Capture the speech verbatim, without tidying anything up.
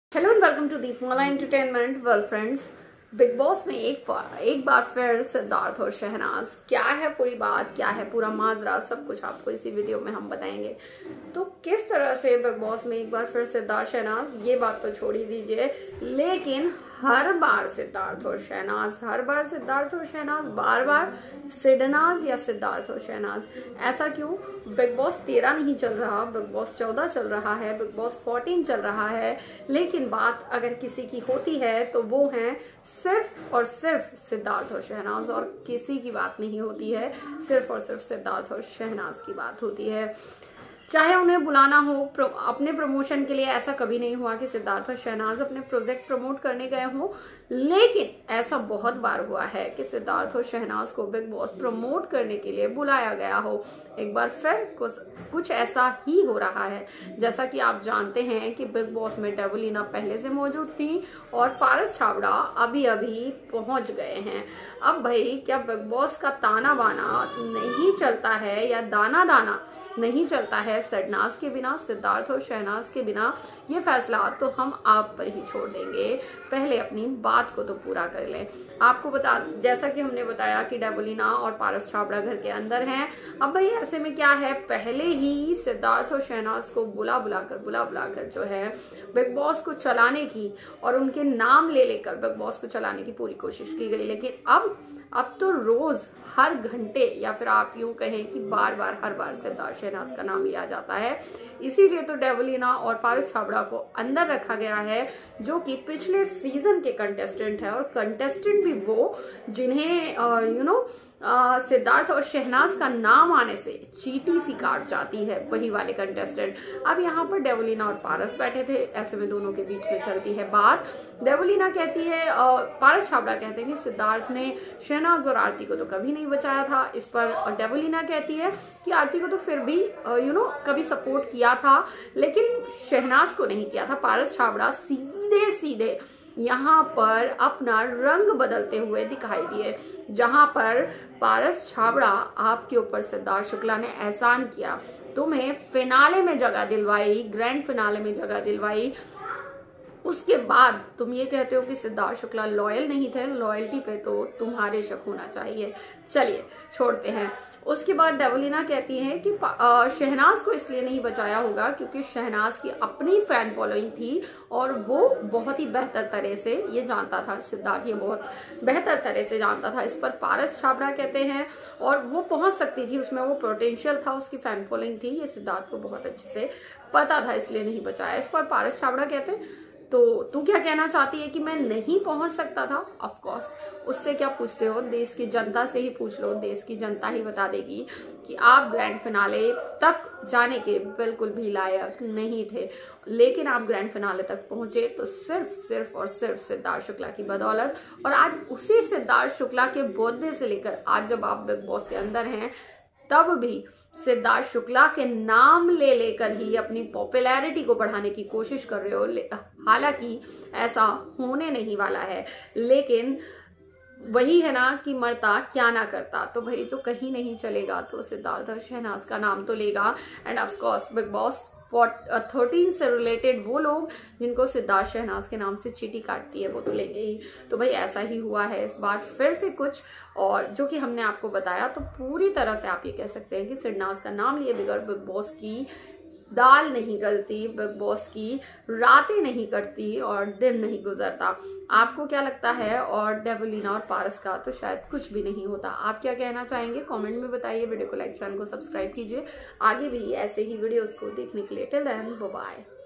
Hello and welcome to Deepmala entertainment. Well friends, Bigg Boss में एक बार एक बार फिर सिद्धार्थ और शहनाज, क्या है पूरी बात, क्या है पूरा माजरा, सब कुछ आपको इसी वीडियो में हम बताएंगे। तो किस तरह से बिग बॉस में एक बार फिर सिद्धार्थ शहनाज, ये बात तो छोड़ ही दीजिए, लेकिन हर बार सिद्धार्थ और शहनाज, हर बार सिद्धार्थ और शहनाज, बार बार सिडनाज या सिद्धार्थ और शहनाज, ऐसा क्यों? बिग बॉस तेरह नहीं चल रहा, बिग बॉस चौदह चल रहा है, बिग बॉस फोर्टीन चल रहा है, लेकिन बात अगर किसी की होती है तो वो है सिर्फ और सिर्फ सिद्धार्थ और शहनाज, और किसी की बात नहीं होती है, सिर्फ और सिर्फ सिद्धार्थ और शहनाज की बात होती है। चाहे उन्हें बुलाना हो प्रो, अपने प्रमोशन के लिए, ऐसा कभी नहीं हुआ कि सिद्धार्थ और शहनाज अपने प्रोजेक्ट प्रमोट करने गए हों, लेकिन ऐसा बहुत बार हुआ है कि सिद्धार्थ और शहनाज को बिग बॉस प्रमोट करने के लिए बुलाया गया हो। एक बार फिर कुछ कुछ ऐसा ही हो रहा है। जैसा कि आप जानते हैं कि बिग बॉस में डेवलिना पहले से मौजूद थी और पारस छाबड़ा अभी अभी पहुंच गए हैं। अब भाई, क्या बिग बॉस का ताना बाना नहीं चलता है या दाना दाना नहीं चलता है सिडनाज के बिना, सिद्धार्थ और शहनाज के बिना? ये फैसला तो हम आप पर ही छोड़ देंगे। पहले अपनी बात को तो पूरा कर लें। आपको बता, जैसा कि हमने बताया कि डेवलिना और पारस छाबड़ा घर के अंदर हैं। अब भाई ऐसे में क्या है, पहले ही सिद्धार्थ और शहनाज को बुला बुला कर बुला बुला कर जो है बिग बॉस को चलाने की और उनके नाम ले लेकर बिग बॉस को चलाने की पूरी कोशिश की गई। लेकिन अब अब तो रोज, हर घंटे, या फिर आप यूं कहें कि बार बार, हर बार सिद्धार्थ शहनाज का नाम लिया जाता है। इसीलिए तो डेवलिना और पारस छाबड़ा को अंदर रखा गया है, जो कि पिछले सीजन के कंटेस्टेंट है, और कंटेस्टेंट भी वो जिन्हें यू नो सिद्धार्थ और शहनाज का नाम आने से चीटी सी काट जाती है, वही वाले कंटेस्टेंट। अब यहाँ पर डेवलिना और पारस बैठे थे, ऐसे में दोनों के बीच में चलती है बात। डेवलिना कहती है, पारस छाबड़ा कहते हैं कि सिद्धार्थ ने शहनाज और आरती को तो कभी नहीं बचाया था। इस पर डेवलिना कहती है कि आरती को तो फिर भी यू नो कभी सपोर्ट किया था, लेकिन शहनाज को नहीं किया था। पारस छाबड़ा सीधे सीधे यहाँ पर अपना रंग बदलते हुए दिखाई दिए, जहां पर पारस छाबड़ा, आपके ऊपर सिद्धार्थ शुक्ला ने एहसान किया, तुम्हें फिनाले में जगह दिलवाई, ग्रैंड फिनाले में जगह दिलवाई, उसके बाद तुम ये कहते हो कि सिद्धार्थ शुक्ला लॉयल नहीं थे। लॉयल्टी पे तो तुम्हारे शक होना चाहिए। चलिए छोड़ते हैं। उसके बाद डेवलिना कहती है कि शहनाज को इसलिए नहीं बचाया होगा क्योंकि शहनाज की अपनी फैन फॉलोइंग थी और वो बहुत ही बेहतर तरह से ये जानता था, सिद्धार्थ ये बहुत बेहतर तरह से जानता था। इस पर पारस छाबड़ा कहते हैं, और वो पहुंच सकती थी, उसमें वो पोटेंशियल था, उसकी फैन फॉलोइंग थी, ये सिद्धार्थ को बहुत अच्छे से पता था, इसलिए नहीं बचाया। इस पर पारस छाबड़ा कहते हैं, तो तू क्या कहना चाहती है कि मैं नहीं पहुंच सकता था? ऑफ कोर्स, उससे क्या पूछते हो, देश की जनता से ही पूछ लो, देश की जनता ही बता देगी कि आप ग्रैंड फिनाले तक जाने के बिल्कुल भी लायक नहीं थे, लेकिन आप ग्रैंड फिनाले तक पहुंचे तो सिर्फ सिर्फ और सिर्फ सिद्धार्थ शुक्ला की बदौलत। और आज उसी सिद्धार्थ शुक्ला के बर्थडे से लेकर आज जब आप बिग बॉस के अंदर हैं, तब भी सिद्धार्थ शुक्ला के नाम ले लेकर ही अपनी पॉपुलैरिटी को बढ़ाने की कोशिश कर रहे हो। हालांकि ऐसा होने नहीं वाला है, लेकिन वही है ना कि मरता क्या ना करता। तो भाई जो कहीं नहीं चलेगा तो सिद्धार्थ और शहनाज का नाम तो लेगा। And of course Bigg Boss thirteen से रिलेटेड वो लोग जिनको सिद्धार्थ शहनाज के नाम से चीटी काटती है, वो तो लेंगे ही। तो भाई ऐसा ही हुआ है इस बार फिर से कुछ, और जो कि हमने आपको बताया, तो पूरी तरह से आप ये कह सकते हैं कि सिडनाज का नाम लिए बगैर बिग बॉस की दाल नहीं गलती, बिग बॉस की रातें नहीं कटती और दिन नहीं गुजरता। आपको क्या लगता है? और डेवलिना और पारस का तो शायद कुछ भी नहीं होता। आप क्या कहना चाहेंगे? कमेंट में बताइए। वीडियो को लाइक, चैनल को सब्सक्राइब कीजिए। आगे भी ऐसे ही वीडियोस को देखने के लिए टिल देन बाय बाय।